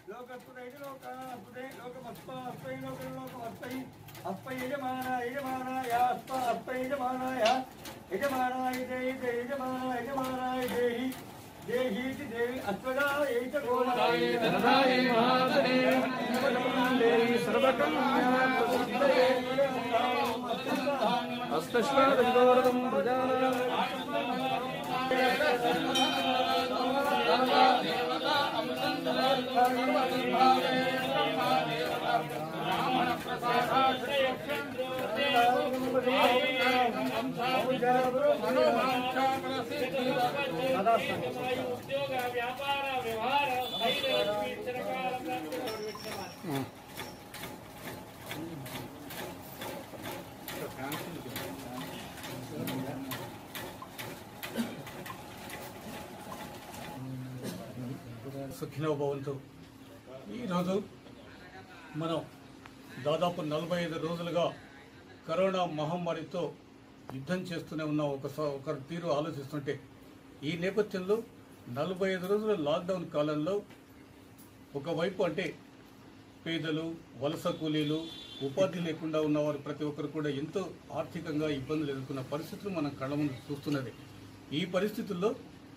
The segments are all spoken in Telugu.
लोकस्तुते लोकास्तुते लोकमस्मै लोकमस्मै अस्मै यजमानाय अस्मै यजमानाय यजमानाय देहि देहि देवी अस्मदाय च गोदाय धनदाय महादये देहि सर्वकन्याप्रसिद्धये अस्तश्वादगौरवं प्रजानां उद्योग व्यापार व्यवहार సుఖినో భవంతు. ఈరోజు మనం దాదాపు 45 రోజులుగా కరోనా మహమ్మారితో యుద్ధం చేస్తూనే ఉన్న ఒక తీరు ఆలోచిస్తుంటే ఈ నేపథ్యంలో 45 రోజుల లాక్డౌన్ కాలంలో ఒకవైపు అంటే పేదలు, వలస కూలీలు, ఉపాధి లేకుండా ఉన్నవారు ప్రతి ఒక్కరు కూడా ఎంతో ఆర్థికంగా ఇబ్బందులు ఎదుర్కొన్న పరిస్థితులు మనం కళ్ళ ముందు చూస్తున్నది. ఈ పరిస్థితుల్లో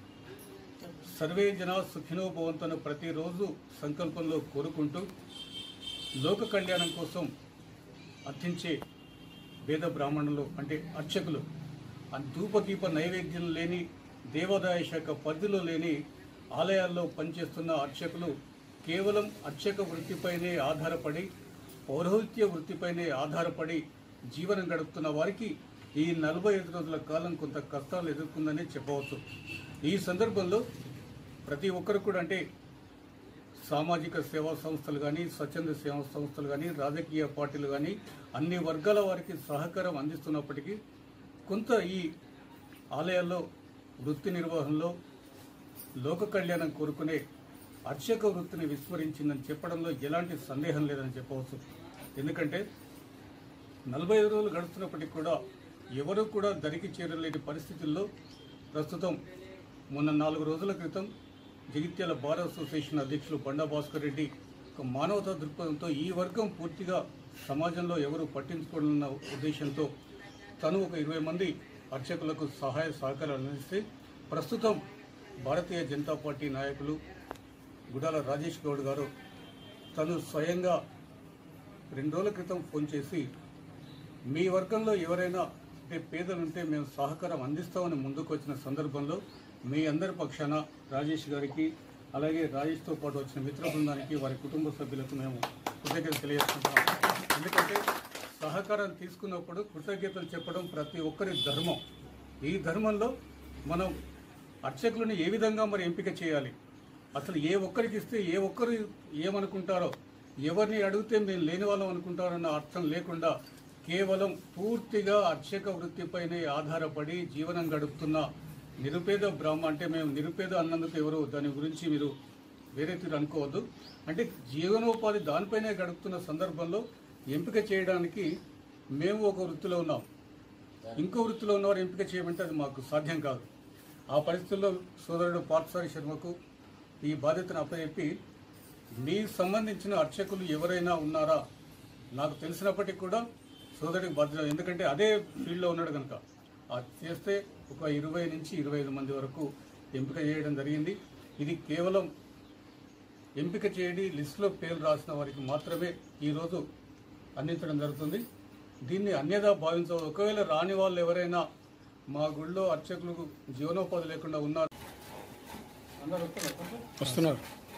సర్వే జనా సుఖినో భవంతు ప్రతిరోజు సంకల్పంలో కోరుకుంటూ లోక కళ్యాణం కోసం అర్థించే వేద బ్రాహ్మణులు అంటే అర్చకులు ధూపదీప నైవేద్యం లేని దేవాదాయ శాఖ పరిధిలో లేని ఆలయాల్లో పనిచేస్తున్న అర్చకులు కేవలం అర్చక వృత్తిపైనే ఆధారపడి పౌరోహిత్య వృత్తిపైనే ఆధారపడి జీవనం గడుపుతున్న వారికి ఈ 45 రోజుల కాలం కొంత కష్టాలు ఎదుర్కొందని చెప్పవచ్చు. ఈ సందర్భంలో ప్రతి ఒక్కరు కూడా అంటే సామాజిక సేవా సంస్థలు కానీ, స్వచ్ఛంద సేవా సంస్థలు కానీ, రాజకీయ పార్టీలు కానీ అన్ని వర్గాల వారికి సహకారం అందిస్తున్నప్పటికీ కొంత ఈ ఆలయాల్లో వృత్తి నిర్వహణలో లోక కళ్యాణం కోరుకునే అర్చక వృత్తిని విస్మరించిందని చెప్పడంలో ఎలాంటి సందేహం లేదని చెప్పవచ్చు. ఎందుకంటే 45 రోజులు గడుస్తున్నప్పటికీ కూడా ఎవరూ కూడా దరికి చేరలేని పరిస్థితుల్లో ప్రస్తుతం మొన్న 4 రోజుల క్రితం జగిత్యాల బార్ అసోసియేషన్ అధ్యక్షులు బండా భాస్కర్ రెడ్డి ఒక మానవతా దృక్పథంతో ఈ వర్గం పూర్తిగా సమాజంలో ఎవరు పట్టించుకోవాలన్న ఉద్దేశంతో తను ఒక 20 మంది అర్చకులకు సహాయ సహకారాలు అందిస్తే ప్రస్తుతం భారతీయ జనతా పార్టీ నాయకులు గుడాల రాజేష్ గౌడ్ గారు తను స్వయంగా 2 రోజుల క్రితం ఫోన్ చేసి మీ వర్గంలో ఎవరైనా అంటే పేదలుంటే మేము సహకారం అందిస్తామని ముందుకు వచ్చిన సందర్భంలో మీ అందరి పక్షాన రాజేష్ గారికి అలాగే రాజేష్తో పాటు వచ్చిన మిత్ర బృందానికి వారి కుటుంబ సభ్యులకు మేము కృతజ్ఞతలు తెలియజేస్తున్నాం. ఎందుకంటే సహకారం తీసుకున్నప్పుడు కృతజ్ఞతలు చెప్పడం ప్రతి ఒక్కరి ధర్మం. ఈ ధర్మంలో మనం అర్చకులను ఏ విధంగా మరి ఎంపిక చేయాలి, అసలు ఏ ఒక్కరికి ఇస్తే ఏ ఒక్కరు ఏమనుకుంటారో, ఎవరిని అడిగితే మేము లేని వాళ్ళం అనుకుంటారన్న అర్థం లేకుండా కేవలం పూర్తిగా అర్చక వృత్తిపైనే ఆధారపడి జీవనం గడుపుతున్న నిరుపేద బ్రాహ్మణ అంటే మేము నిరుపేద అన్నందుకు ఎవరు దాని గురించి మీరు వేరే తీరు అనుకోవద్దు. అంటే జీవనోపాధి దానిపైనే గడుపుతున్న సందర్భంలో ఎంపిక చేయడానికి మేము ఒక వృత్తిలో ఉన్నాం, ఇంకో వృత్తిలో ఉన్నవారు ఎంపిక చేయమంటే అది మాకు సాధ్యం కాదు. ఆ పరిస్థితుల్లో సోదరుడు పార్థసారి శర్మకు ఈ బాధ్యతను అప్పచెప్పి మీకు సంబంధించిన అర్చకులు ఎవరైనా ఉన్నారా నాకు తెలిసినప్పటికీ కూడా సోదరుడికి బాధ్యత, ఎందుకంటే అదే ఫీల్డ్లో ఉన్నాడు కనుక అది చేస్తే ఒక 20 నుంచి 25 మంది వరకు ఎంపిక చేయడం జరిగింది. ఇది కేవలం ఎంపిక చేయడి లిస్టులో పేరు రాసిన వారికి మాత్రమే ఈరోజు అందించడం జరుగుతుంది. దీన్ని అన్యదా భావించవచ్చు. ఒకవేళ రాని వాళ్ళు ఎవరైనా మా గుళ్ళో అర్చకులకు జీవనోపాధి లేకుండా ఉన్నారు వస్తున్నారు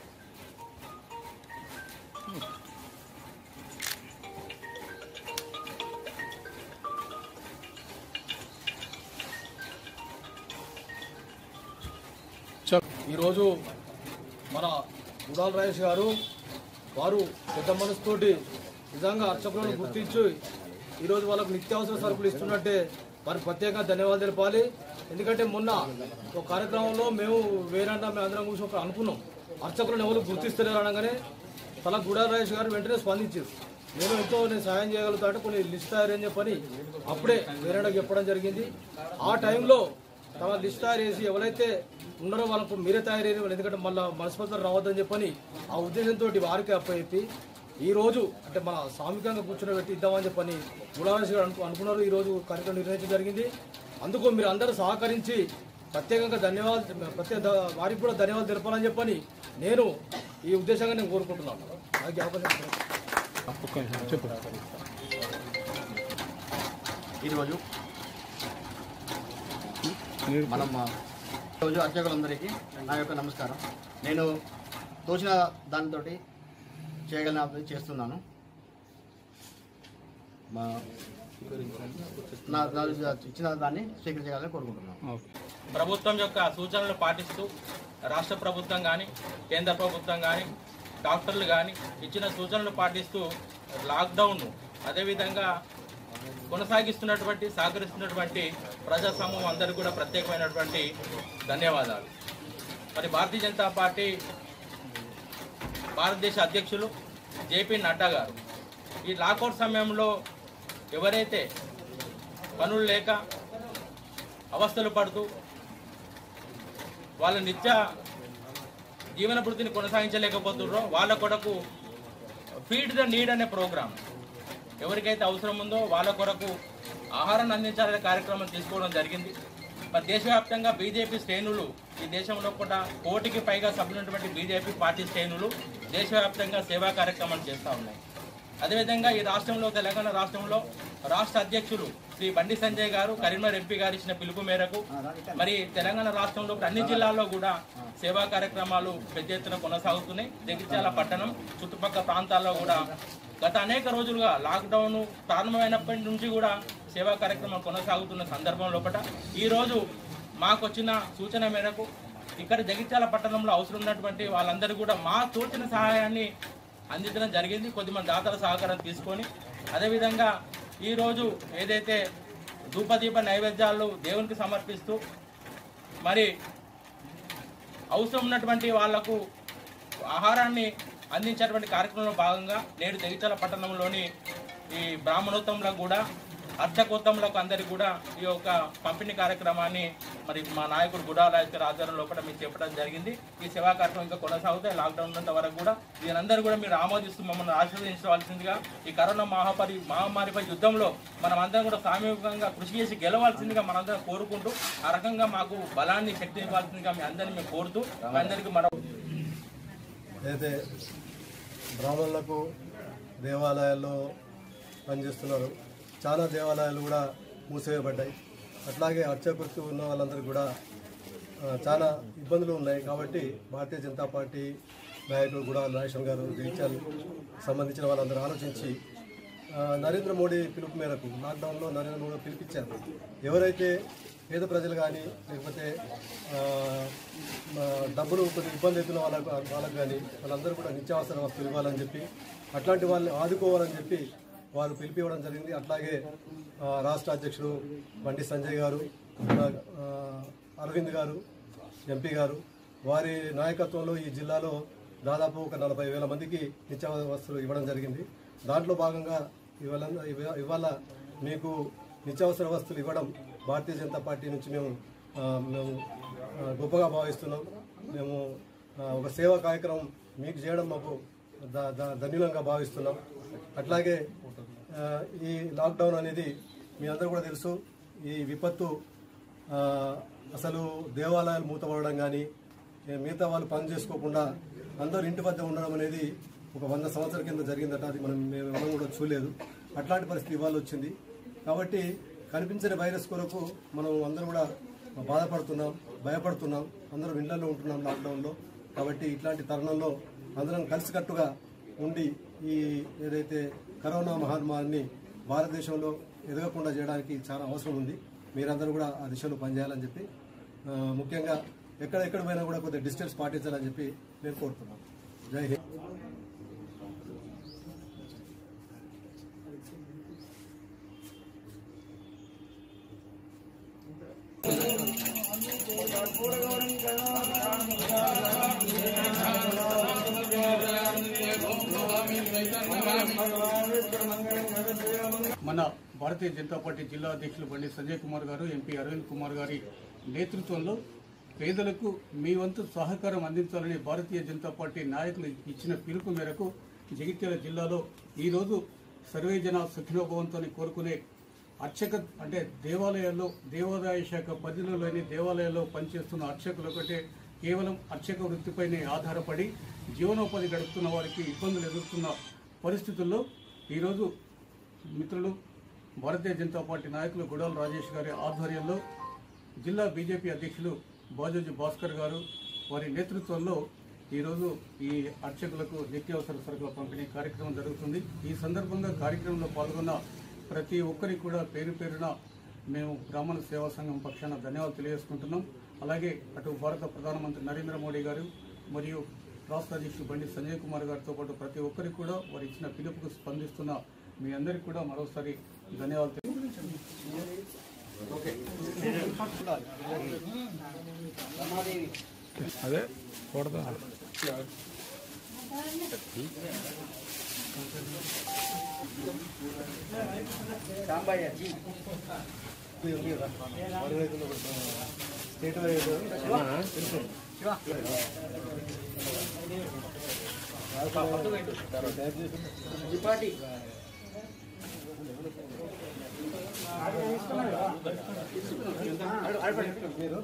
ఈరోజు మన గుడాల రాజేష్ గారు వారు పెద్ద మనసుతోటి నిజంగా అర్చకులను గుర్తించి ఈరోజు వాళ్ళకు నిత్యావసర సరుకులు ఇస్తున్నట్టే వారికి ప్రత్యేకంగా ధన్యవాదాలు తెలపాలి. ఎందుకంటే మొన్న ఒక కార్యక్రమంలో మేము వేరంట మేము అందరం కూర్చొని ఒక అనుకున్నాం అర్చకులను ఎవరు గుర్తిస్తలేరు అనగానే తల గుడాల రాజేష్ గారు వెంటనే స్పందించారు. నేను సహాయం చేయగలుగుతా అంటే కొన్ని లిస్ట్ తయారని చెప్పని అప్పుడే వేరేంటకు చెప్పడం జరిగింది. ఆ టైంలో తమ లిస్ట్ తయారు చేసి ఎవరైతే ఉన్నారో వాళ్ళకు మీరే తయారయ్యారు, ఎందుకంటే మళ్ళీ మనస్పర్ధలు రావద్దని చెప్పని ఆ ఉద్దేశంతో వారికి అప్పచెప్పి ఈరోజు అంటే మన సామూహికంగా కూర్చోబెట్టి ఇద్దామని చెప్పని గులాబీ గారు అనుకున్నారు. ఈరోజు కార్యక్రమం నిర్వహించడం జరిగింది. అందుకు మీరు అందరూ సహకరించి ప్రత్యేకంగా వారికి కూడా ధన్యవాదాలు తెలపాలని చెప్పని నేను ఈ ఉద్దేశంగా నేను కోరుకుంటున్నాను. నాకు అవకాశం ఈరోజు మనం రోజు అర్చకులందరికీ నా యొక్క నమస్కారం. నేను తోచిన దానితో చేయగలిగిన చేస్తున్నాను. ఇచ్చిన దాన్ని స్వీకరించాలని కోరుకుంటున్నాను. ప్రభుత్వం యొక్క సూచనలు పాటిస్తూ రాష్ట్ర ప్రభుత్వం కానీ కేంద్ర ప్రభుత్వం కానీ డాక్టర్లు కానీ ఇచ్చిన సూచనలు పాటిస్తూ లాక్డౌన్ అదేవిధంగా కొనసాగిస్తున్నటువంటి సహకరిస్తున్నటువంటి ప్రజా సమూహం అందరికీ కూడా ప్రత్యేకమైనటువంటి ధన్యవాదాలు. మరి భారతీయ జనతా పార్టీ భారతదేశ అధ్యక్షులు జేపీ నడ్డా గారు ఈ లాకౌట్ సమయంలో ఎవరైతే పనులు లేక అవస్థలు పడుతూ వాళ్ళ నిత్య జీవన వృత్తిని కొనసాగించలేకపోతున్నారో వాళ్ళ కొరకు ఫీడ్ ద నీడ్ అనే ప్రోగ్రాం, ఎవరికైతే అవసరం ఉందో వాళ్ళ కొరకు ఆహారాన్ని అందించాలనే కార్యక్రమం తీసుకోవడం జరిగింది. మరి దేశవ్యాప్తంగా బీజేపీ శ్రేణులు ఈ దేశంలో కూడా 1 కోటికి పైగా సభ్యులున్నటువంటి బీజేపీ పార్టీ శ్రేణులు దేశవ్యాప్తంగా సేవా కార్యక్రమాలు చేస్తూ ఉన్నాయి. అదేవిధంగా ఈ రాష్ట్రంలో తెలంగాణ రాష్ట్రంలో రాష్ట్ర అధ్యక్షులు శ్రీ బండి సంజయ్ గారు కరీంనగర్ ఎంపీ గారు ఇచ్చిన పిలుపు మేరకు మరి తెలంగాణ రాష్ట్రంలో అన్ని జిల్లాల్లో కూడా సేవా కార్యక్రమాలు పెద్ద ఎత్తున కొనసాగుతున్నాయి. జగిత్యాల పట్టణం చుట్టుపక్కల ప్రాంతాల్లో కూడా గత అనేక రోజులుగా లాక్డౌన్ ప్రారంభమైనప్పటి నుంచి కూడా సేవా కార్యక్రమాలు కొనసాగుతున్న సందర్భం లోపల ఈరోజు మాకు వచ్చిన సూచన మేరకు ఇక్కడ జగిత్యాల పట్టణంలో అవసరం ఉన్నటువంటి వాళ్ళందరూ కూడా మా తోచిన సహాయాన్ని అందించడం జరిగింది. కొద్దిమంది దాతల సహకారం తీసుకొని అదేవిధంగా ఈరోజు ఏదైతే ధూపదీప నైవేద్యాలు దేవునికి సమర్పిస్తూ మరి అవసరం ఉన్నటువంటి వాళ్లకు ఆహారాన్ని అందించేటువంటి కార్యక్రమంలో భాగంగా నేడు జగిత్యాల పట్టణంలోని ఈ బ్రాహ్మణోత్తంలో కూడా అర్చకోత్తములకు అందరికీ కూడా ఈ యొక్క పంపిణీ కార్యక్రమాన్ని మరి మా నాయకుడు గుడారాజు ఆధ్వర్యం లోపల మీకు చెప్పడం జరిగింది. ఈ సేవా కార్యక్రమం ఇంకా కొనసాగుతాయి లాక్డౌన్ ఉన్నంత వరకు కూడా. దీనందరూ కూడా మీరు ఆమోదిస్తూ మమ్మల్ని ఆశీర్వదించవలసిందిగా ఈ కరోనా మహమ్మారిపై యుద్ధంలో మనం అందరం కూడా సామూహికంగా కృషి చేసి గెలవాల్సిందిగా మనందరం కోరుకుంటూ ఆ రకంగా మాకు బలాన్ని శక్తిని ఇవ్వాల్సిందిగా మీ అందరినీ మేము కోరుతూ మీ అందరికీ అయితే బ్రాహ్మణులకు దేవాలయాల్లో పనిచేస్తున్నారు. చాలా దేవాలయాలు కూడా మూసివేయబడ్డాయి. అట్లాగే అర్చకులకు ఉన్న వాళ్ళందరికీ కూడా చాలా ఇబ్బందులు ఉన్నాయి. కాబట్టి భారతీయ జనతా పార్టీ నాయకులు కూడా రాజేశ్వర్ గారు జగిత్యాల సంబంధించిన వాళ్ళందరూ ఆలోచించి నరేంద్ర మోడీ పిలుపు మేరకు లాక్డౌన్లో నరేంద్ర మోడీ పిలిపించారు. ఎవరైతే పేద ప్రజలు కానీ లేకపోతే డబ్బులు కొద్దిగా ఇబ్బంది అవుతున్న వాళ్ళకు కానీ వాళ్ళందరూ కూడా నిత్యావసర వస్తువులు ఇవ్వాలని చెప్పి అట్లాంటి వాళ్ళని ఆదుకోవాలని చెప్పి వారు పిలిపివ్వడం జరిగింది. అట్లాగే రాష్ట్ర అధ్యక్షుడు బండి సంజయ్ గారు, అరవింద్ గారు, ఎంపీ గారు వారి నాయకత్వంలో ఈ జిల్లాలో దాదాపు ఒక 40,000 మందికి నిత్యావసర వస్తువులు ఇవ్వడం జరిగింది. దాంట్లో భాగంగా ఇవాళ మీకు నిత్యావసర వస్తువులు ఇవ్వడం భారతీయ జనతా పార్టీ నుంచి మేము గొప్పగా భావిస్తున్నాం. మేము ఒక సేవా కార్యక్రమం మీకు చేయడం మాకు ధన్యులంగా భావిస్తున్నాం. అట్లాగే ఈ లాక్డౌన్ అనేది మీ అందరూ కూడా తెలుసు. ఈ విపత్తు అసలు దేవాలయాలు మూతపడడం కానీ మిగతా వాళ్ళు పని చేసుకోకుండా అందరూ ఇంటి వద్ద ఉండడం అనేది ఒక 100 సంవత్సరాల కింద జరిగిందట. అది మేము ఎవరు కూడా చూడలేదు. అట్లాంటి పరిస్థితి ఇవాళ వచ్చింది. కాబట్టి కనిపించని వైరస్ కొరకు మనం అందరూ కూడా బాధపడుతున్నాం, భయపడుతున్నాం. అందరం ఇళ్లలో ఉంటున్నాం లాక్డౌన్లో. కాబట్టి ఇట్లాంటి తరుణంలో అందరం కలిసికట్టుగా ఉండి ఈ ఏదైతే కరోనా మహమ్మారిని భారతదేశంలో ఎదగకుండా చేయడానికి చాలా అవసరం ఉంది. మీరందరూ కూడా ఆ దిశలో పనిచేయాలని చెప్పి ముఖ్యంగా ఎక్కడ పోయినా కూడా కొద్దిగా డిస్టెన్స్ పాటించాలని చెప్పి నేను కోరుతున్నాను. జై హింద్. మన భారతీయ జనతా పార్టీ జిల్లా అధ్యక్షులు బండి సంజయ్ కుమార్ గారు, ఎంపీ అరవింద్ కుమార్ గారి నేతృత్వంలో పేదలకు మీ వంతు సహకారం అందించాలని భారతీయ జనతా పార్టీ నాయకులు ఇచ్చిన పిలుపు మేరకు జగిత్యాల జిల్లాలో ఈరోజు సర్వే జన సుఖినోభవంతో కోరుకునే అర్చక అంటే దేవాలయాల్లో దేవాదాయ శాఖ పరిధిలోని దేవాలయాల్లో పనిచేస్తున్న అర్చకులు ఒకటే కేవలం అర్చక వృత్తిపైనే ఆధారపడి జీవనోపాధి గడుపుతున్న వారికి ఇబ్బందులు ఎదుర్కొన్న పరిస్థితుల్లో ఈరోజు మిత్రులు భారతీయ జనతా పార్టీ నాయకులు గుడాల రాజేష్ గారి ఆధ్వర్యంలో జిల్లా బీజేపీ అధ్యక్షులు బాజోజీ భాస్కర్ గారు వారి నేతృత్వంలో ఈరోజు ఈ అర్చకులకు నిత్యావసర సరుకుల పంపిణీ కార్యక్రమం జరుగుతుంది. ఈ సందర్భంగా కార్యక్రమంలో పాల్గొన్న ప్రతి ఒక్కరికి కూడా పేరు పేరున మేము బ్రాహ్మణ సేవా సంఘం పక్షాన ధన్యవాదాలు తెలియజేసుకుంటున్నాం. అలాగే అటు భారత ప్రధానమంత్రి నరేంద్ర మోడీ గారు మరియు రాష్ట్ర అధ్యక్షుడు బండి సంజయ్ కుమార్ గారితో పాటు ప్రతి ఒక్కరికి కూడా వారు ఇచ్చిన పిలుపుకు స్పందిస్తున్న మీ అందరికీ కూడా మరోసారి ధన్యవాదాలు. అదే కొడతా స్టేట్ వైజ్ మీరు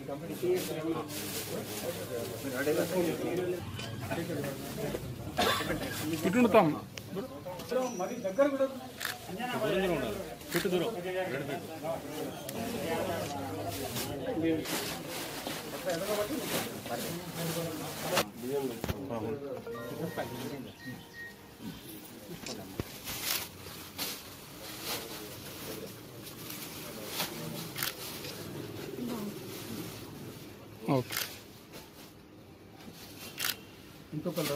ఇటుంటాం మరి దగ్గర కూడా ఓకే ఇంకొక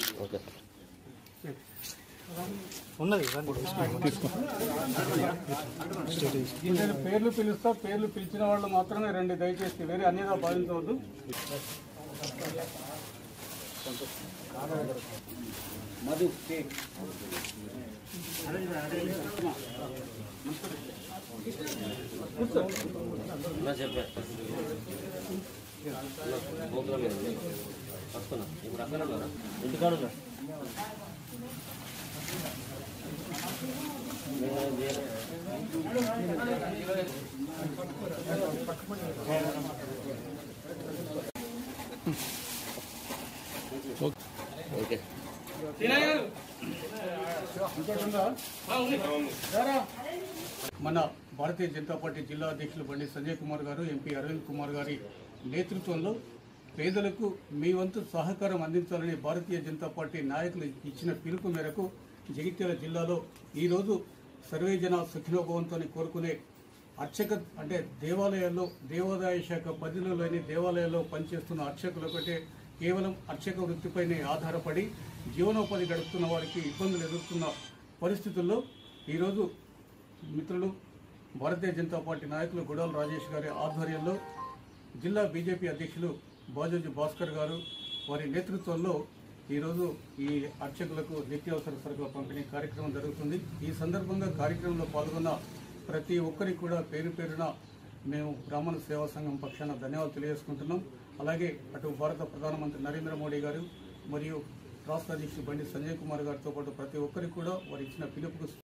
ఉన్నది తీసుకో నేను పేర్లు పిలుస్తా, పేర్లు పిలిచిన వాళ్ళు మాత్రమే రండి దయచేసి, వేరే అన్నిగా భావించవద్దు. మధు ఇప్పుడు అక్కడ ఇంటికాడ ఓకే మన భారతీయ జనతా పార్టీ జిల్లా అధ్యక్షులు బండి సంజయ్ కుమార్ గారు, ఎంపీ అరవింద్ కుమార్ గారి నేతృత్వంలో పేదలకు మీ వంతు సహకారం అందించాలని భారతీయ జనతా పార్టీ నాయకులు ఇచ్చిన పిలుపు మేరకు జగిత్యాల జిల్లాలో ఈరోజు సర్వే జన సుఖినోభవంతో కోరుకునే అర్చక అంటే దేవాలయాల్లో దేవాదాయ శాఖ పరిధిలోని దేవాలయాల్లో పనిచేస్తున్న అర్చకులు ఒకటే కేవలం అర్చక వృత్తిపైనే ఆధారపడి జీవనోపాధి గడుపుతున్న వారికి ఇబ్బందులు ఎదుర్కొన్న పరిస్థితుల్లో ఈరోజు మిత్రులు భారతీయ జనతా పార్టీ నాయకులు గుడాల రాజేష్ గారి ఆధ్వర్యంలో జిల్లా బీజేపీ అధ్యక్షులు బాజోజీ భాస్కర్ గారు వారి నేతృత్వంలో ఈరోజు ఈ అర్చకులకు నిత్యావసర సరుకుల పంపిణీ కార్యక్రమం జరుగుతుంది. ఈ సందర్భంగా కార్యక్రమంలో పాల్గొన్న ప్రతి ఒక్కరికి కూడా పేరు పేరున మేము బ్రాహ్మణ సేవా సంఘం పక్షాన ధన్యవాదాలు తెలియజేసుకుంటున్నాం. అలాగే అటు భారత ప్రధానమంత్రి నరేంద్ర మోడీ గారు మరియు రాష్ట్ర అధ్యక్షుడు బండి సంజయ్ కుమార్ గారితో పాటు ప్రతి ఒక్కరికి కూడా వారు ఇచ్చిన పిలుపుకు